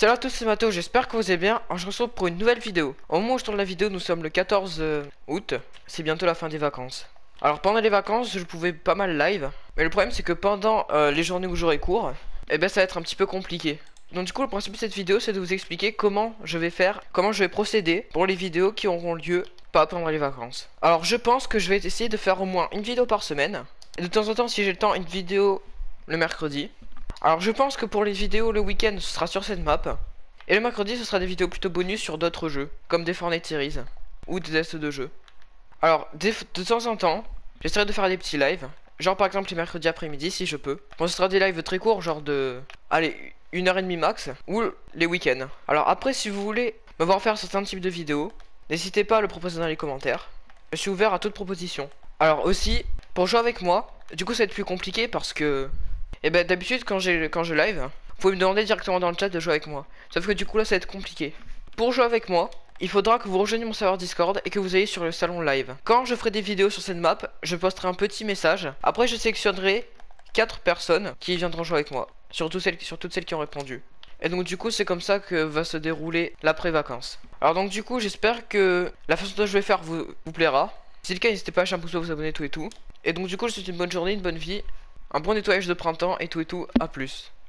Salut à tous, c'est Mato, j'espère que vous allez bien. Alors, je me retrouve pour une nouvelle vidéo. Au moment où je tourne la vidéo, nous sommes le 14 août. C'est bientôt la fin des vacances. Alors pendant les vacances, je pouvais pas mal live. Mais le problème c'est que pendant les journées où j'aurai cours, eh ben ça va être un petit peu compliqué. Donc du coup le principe de cette vidéo c'est de vous expliquer comment je vais faire, comment je vais procéder pour les vidéos qui auront lieu pas pendant les vacances. Alors je pense que je vais essayer de faire au moins une vidéo par semaine. Et de temps en temps si j'ai le temps une vidéo le mercredi. Alors je pense que pour les vidéos le week-end ce sera sur cette map. Et le mercredi ce sera des vidéos plutôt bonus sur d'autres jeux, comme des Fortnite Series ou des tests de jeux. Alors de temps en temps, j'essaierai de faire des petits lives. Genre par exemple les mercredis après-midi si je peux. Bon ce sera des lives très courts, genre de... Allez, 1h30 max, ou les week-ends. Alors après si vous voulez me voir faire certains types de vidéos, n'hésitez pas à le proposer dans les commentaires. Je suis ouvert à toute proposition. Alors aussi, pour jouer avec moi, du coup ça va être plus compliqué parce que... Eh ben d'habitude quand je live, vous pouvez me demander directement dans le chat de jouer avec moi. Sauf que du coup là ça va être compliqué. Pour jouer avec moi, il faudra que vous rejoigniez mon serveur Discord et que vous ayez sur le salon live. Quand je ferai des vidéos sur cette map, je posterai un petit message. Après je sélectionnerai 4 personnes qui viendront jouer avec moi. Sur toutes celles qui ont répondu. Et donc du coup c'est comme ça que va se dérouler l'après-vacances. Alors donc du coup j'espère que la façon dont je vais faire vous plaira. Si c'est le cas n'hésitez pas à lâcher un pouce bleu, vous abonner tout et tout. Et donc du coup je vous souhaite une bonne journée, une bonne vie, un bon nettoyage de printemps et tout, à plus.